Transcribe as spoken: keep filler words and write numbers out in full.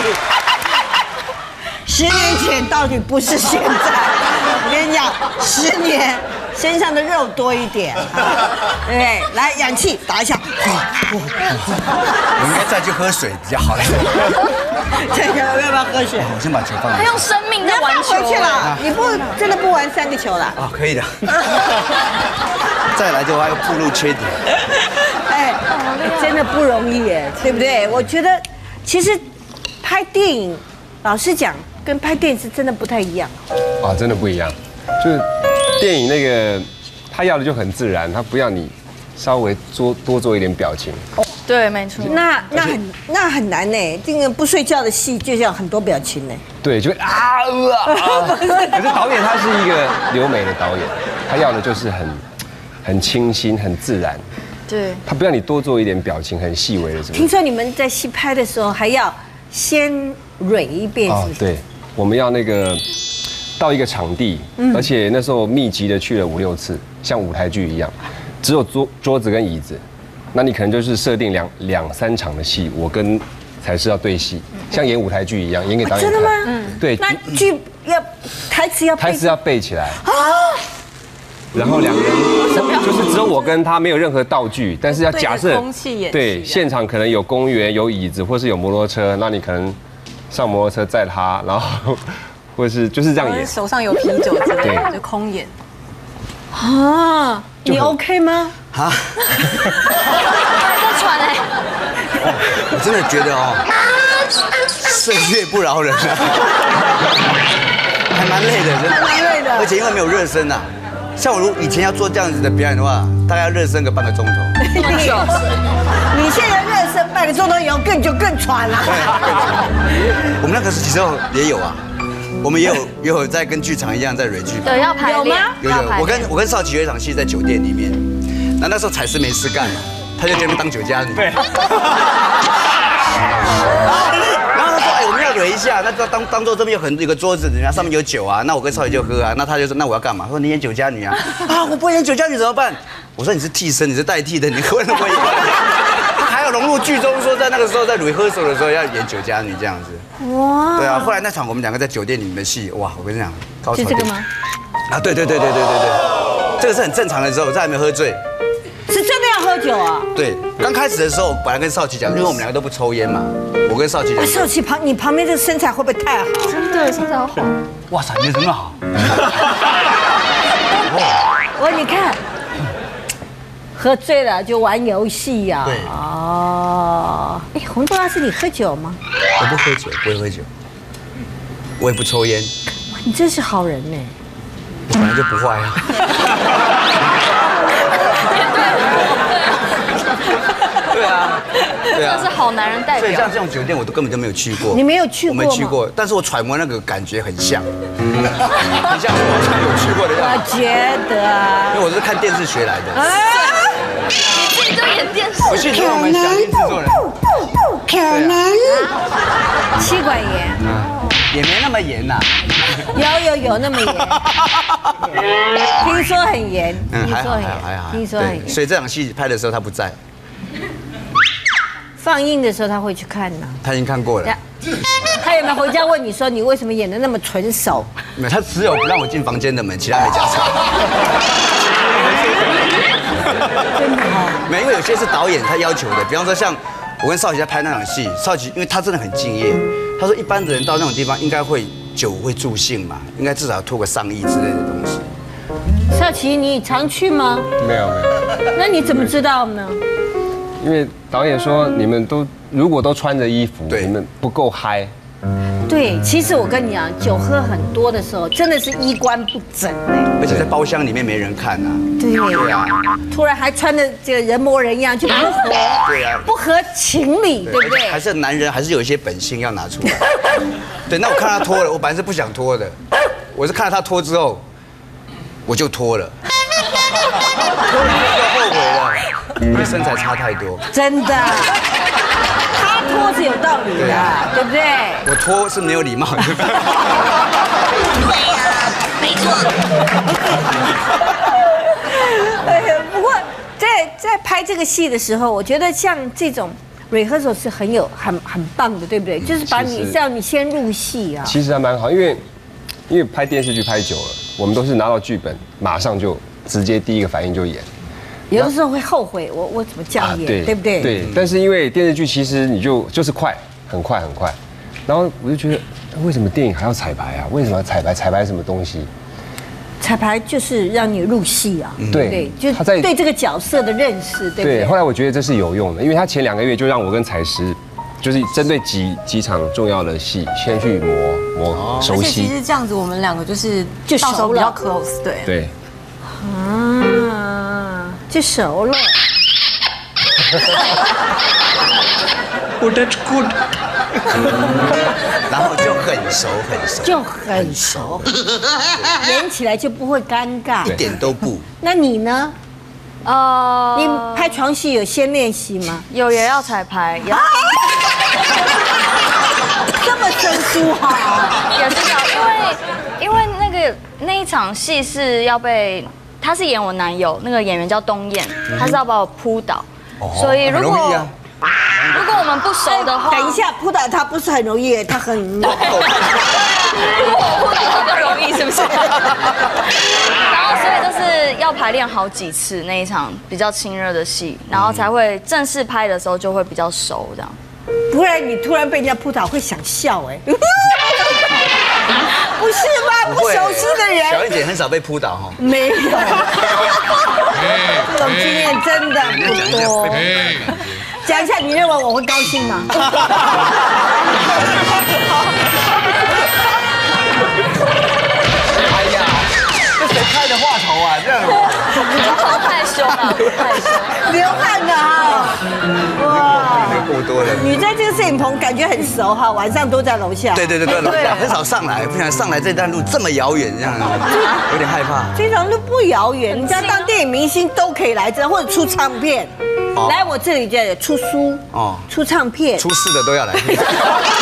理。十年前到底不是现在，我跟你讲，十年身上的肉多一点，对不对？来，氧气打一下。 我应该再去喝水比较好一点。 这个要不要喝水？ 我先把球放。 他用生命在玩球。 回去了，你不真的不玩三个球了？ 啊，可以的。再来的话要暴露缺点。 哎，真的不容易耶，对不对？我觉得其实拍电影，老实讲，跟拍电视真的不太一样。 啊，真的不一样。就是电影那个，他要的就很自然，他不要你稍微多多做一点表情。 对，没错。 那那很那很难呢，这个不睡觉的戏就要很多表情呢。 对，就会啊呃啊。可是导演他是一个留美的导演，他要的就是很很清新、很自然。 对， 他不要你多做一点表情，很细微的什么。 听说你们在戏拍的时候还要先蕊一遍，是不是？ 对，我们要那个到一个场地，而且那时候密集的去了五六次，像舞台剧一样，只有桌桌子跟椅子。那你可能就是设定两两三场的戏，我跟才是要对戏，像演舞台剧一样，演给导演看。 真的吗？ 嗯，对。 那剧要台词要台词要背起来啊。然后两个人就是只有我跟他，没有任何道具，但是要假设对现场可能有公园、有椅子，或是有摩托车，那你可能上摩托车载他，然后或是就是这样演， 手上有啤酒之类的，就空演。 啊，你 OK 吗？ 啊？ 在喘哎！ 我真的觉得哦，岁月不饶人啊，还蛮累的，真的。 蛮累的， 而且因为没有热身呐。像我如以前要做这样子的表演的话，大概要热身个半个钟头。 你你现在热身半个钟头以后更就更喘了。 我们那个时候也有啊，我们也有也有在跟剧场一样在蕊剧。 对，要排练。有吗？ 有有，我跟我跟少奇有一场戏在酒店里面，那那时候彩丝没事干嘛，他就在那边当酒家女。对。然后他说：“哎，我们要蕊一下，那当当做这边有很有个桌子，人家上面有酒啊，那我跟少奇就喝啊。那他就说：那我要干嘛？说你演酒家女啊？啊，我不会演酒家女怎么办？我说你是替身，你是代替的，你为什么会演？他还要融入剧中，说在那个时候在 rehearsal 的时候要演酒家女这样子。哇！对啊，后来那场我们两个在酒店里面的戏，哇，我跟你讲，高潮。是这个吗？啊，对对对对对对对，这个是很正常的时候，在还没喝醉。” 是真的要喝酒啊？ 对，刚开始的时候，本来跟少奇讲，因为我们两个都不抽烟嘛，我跟少奇讲。 少奇旁，你旁边这个身材会不会太好？ 真的身材好。 哇塞，你真的好。 我你看，喝醉了就玩游戏呀。 对。 哦。哎，红豆拉是你喝酒吗？ 我不喝酒，不会喝酒。我也不抽烟。 哇，你真是好人呢。 我本来就不坏啊。对啊，对啊， 这是好男人代表。 所以像这种酒店，我都根本就没有去过。 你没有去过吗？ 我没去过，但是我揣摩那个感觉很像，很像我好像有去过的样子。 我觉得， 因为我是看电视学来的。 你自己就演电视。 我去我们响应制作人。 不可能。气管炎。 也没那么严呐。 有有有那么严。听说很严。 嗯，还好还好还好。 听说很严。 所以这场戏拍的时候他不在。 放映的时候他会去看呢。 他已经看过了。 他有没有回家问你说你为什么演得那么纯熟？ 没有，他只有不让我进房间的门，其他没加上。 真的哈。 没，因为有些是导演他要求的，比方说像我跟少奇在拍那场戏，少奇因为他真的很敬业，他说一般的人到那种地方应该会酒会助兴嘛，应该至少要拖个上亿之类的东西。 少奇，你常去吗？ 没有没有。 那你怎么知道呢？ 因为导演说你们都如果都穿着衣服，你们不够嗨。 对，其实我跟你讲，酒喝很多的时候，真的是衣冠不整哎。 而且在包厢里面没人看啊。 对呀。突然还穿的这个人模人样，就不合。 对呀。 不合情理，对不对？ 还是男人还是有一些本性要拿出来。对，那我看他脱了，我本来是不想脱的，我是看到他脱之后，我就脱了。脱了就后悔了。因为身材差太多， 真的，他脱是有道理的，对不对？ 我脱是没有礼貌的。 对呀，没错。 哎呀，不过在在拍这个戏的时候，我觉得像这种 rehearsal 是很有很很棒的，对不对？就是把你其实让你先入戏啊。 其实还蛮好，因为因为拍电视剧拍久了，我们都是拿到剧本，马上就直接第一个反应就演。 有的时候会后悔，我我怎么这样演，对对不对？ 对，但是因为电视剧其实你就就是快，很快很快，然后我就觉得为什么电影还要彩排啊？为什么要彩排？彩排什么东西？ 彩排就是让你入戏啊， 对对，就他在对这个角色的认识，对不对？ 对，后来我觉得这是有用的，因为他前两个月就让我跟彩石，就是针对几几场重要的戏，先去磨磨熟而且其悉。 实这样子，我们两个就是就熟了到时候比较 close，对。 对， 啊，就熟了。 Oh, that's good。然后就很熟很熟， 就很熟，演起来就不会尴尬， 一点都不。 那你呢？ 呃， 你拍床戏有先练习吗？ 有也要彩排，也要这么生疏哈？ 也是要，因为因为那个那一场戏是要被，他是演我男友，那个演员叫东燕，他是要把我扑倒，所以如很容易果啊。 如果我们不熟的话， 等一下，扑倒他不是很容易，他很如果我扑倒更容易，是不是？然后所以就是要排练好几次那一场比较亲热的戏，然后才会正式拍的时候就会比较熟这样。 不然你突然被人家扑倒会想笑哎，不是吗？不熟悉的人， 小燕姐很少被扑倒哈。 没有，这种经验真的不多。讲一下，你认为我会高兴吗？ 哎呀，这谁开的话头啊？这样。 太凶了，太凶。 流汗了哈，哇！ 那个够多了。 你在这个摄影棚感觉很熟哈，晚上都在楼下。 对对对对，楼下很少上来，不想上来这段路这么遥远，这样有点害怕。 这条路不遥远，人家当电影明星都可以来这，或者出唱片。来我这里就出书哦，出唱片， 出事的都要来。